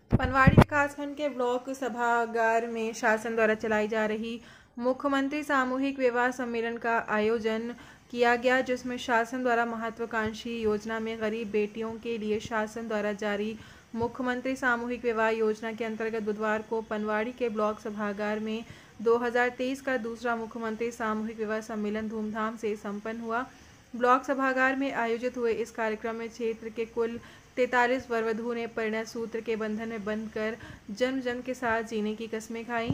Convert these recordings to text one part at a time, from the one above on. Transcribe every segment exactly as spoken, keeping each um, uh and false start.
पनवाड़ी विकासखंड के ब्लॉक सभागार में शासन द्वारा चलाई जा रही मुख्यमंत्री सामूहिक विवाह सम्मेलन का आयोजन किया गया, जिसमें शासन द्वारा महत्वाकांक्षी योजना में गरीब बेटियों के लिए शासन द्वारा जारी मुख्यमंत्री सामूहिक विवाह योजना के अंतर्गत बुधवार को पनवाड़ी के ब्लॉक सभागार में दो हज़ार तेईस का दूसरा मुख्यमंत्री सामूहिक विवाह सम्मेलन धूमधाम से संपन्न हुआ। ब्लॉक सभागार में आयोजित हुए इस कार्यक्रम में क्षेत्र के कुल तैंतालीस वर वधू ने परिणय सूत्र के बंधन में बंधकर जन्म जन्म के साथ जीने की कस्में खाई।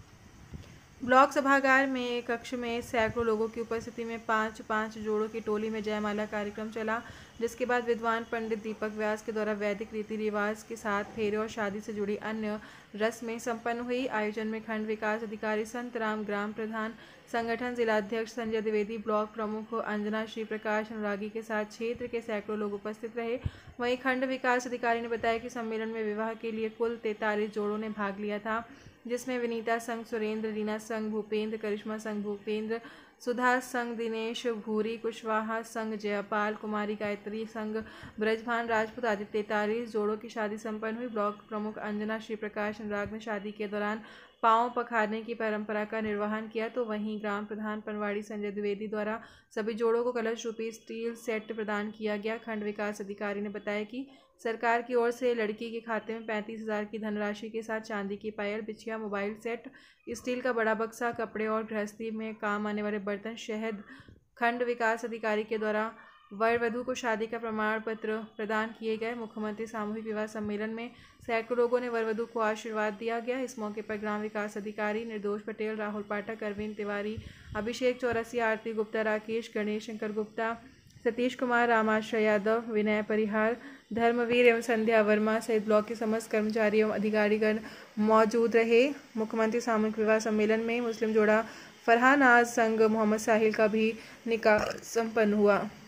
ब्लॉक सभागार में एक कक्ष में सैकड़ों लोगों की उपस्थिति में पांच पांच जोड़ों की टोली में जयमाला कार्यक्रम चला, जिसके बाद विद्वान पंडित दीपक व्यास के द्वारा वैदिक रीति रिवाज के साथ फेरे और शादी से जुड़ी अन्य रस्में संपन्न हुई। आयोजन में खंड विकास अधिकारी संतराम, ग्राम प्रधान संगठन जिलाध्यक्ष संजय द्विवेदी, ब्लॉक प्रमुख अंजना श्री प्रकाश अनुरागी के साथ क्षेत्र के सैकड़ों लोग उपस्थित रहे। वहीं खंड विकास अधिकारी ने बताया कि सम्मेलन में विवाह के लिए कुल तैंतालीस जोड़ों ने भाग लिया था, जिसमें विनीता संघ सुरेंद्र, रीना संघ भूपेंद्र, करिश्मा संघ भूपेंद्र, सुधा संघ दिनेश, भूरी कुशवाहा संघ जयपाल, कुमारी गायत्री संघ ब्रजभान राजपूत आदि तैंतालीस जोड़ों की शादी संपन्न हुई। ब्लॉक प्रमुख अंजना श्री प्रकाश अनुराग ने शादी के दौरान पांव पखारने की परंपरा का निर्वहन किया, तो वहीं ग्राम प्रधान पनवाड़ी संजय द्विवेदी द्वारा सभी जोड़ों को कलश रूपी स्टील सेट प्रदान किया गया। खंड विकास अधिकारी ने बताया कि सरकार की ओर से लड़की के खाते में पैंतीस हजार की धनराशि के साथ चांदी की पायल, बिछिया, मोबाइल सेट, स्टील का बड़ा बक्सा, कपड़े और गृहस्थी में काम आने वाले बर्तन, शहद। खंड विकास अधिकारी के द्वारा वर वधू को शादी का प्रमाण पत्र प्रदान किए गए। मुख्यमंत्री सामूहिक विवाह सम्मेलन में सैकड़ों लोगों ने वर वधू को आशीर्वाद दिया गया। इस मौके पर ग्राम विकास अधिकारी निर्दोष पटेल, राहुल पाठक, अरविंद तिवारी, अभिषेक चौरसिया, आरती गुप्ता, राकेश, गणेश शंकर गुप्ता, सतीश कुमार, रामाश्रय यादव, विनय परिहार, धर्मवीर एवं संध्या वर्मा सहित ब्लॉक के समस्त कर्मचारी एवं अधिकारीगण मौजूद रहे। मुख्यमंत्री सामूहिक विवाह सम्मेलन में मुस्लिम जोड़ा फरहान आज संघ मोहम्मद साहिल का भी निकाह संपन्न हुआ।